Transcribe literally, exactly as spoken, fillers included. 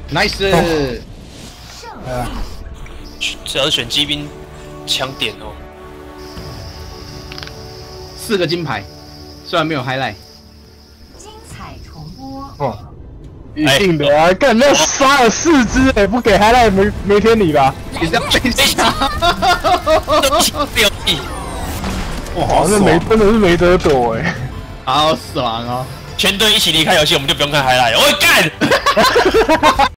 ，nice。 呃， 只要是选机兵，强点哦。 四个金牌，虽然没有 highlight。 精彩重播。 哦，一定的啊！干那杀了四只，哎，不给 highlight 没没天理吧？ 也是要被杀。 表意。 哇，好那没真的是没得躲哎。 好爽哦！ 全队一起离开游戏，我们就不用看 highlight。我干。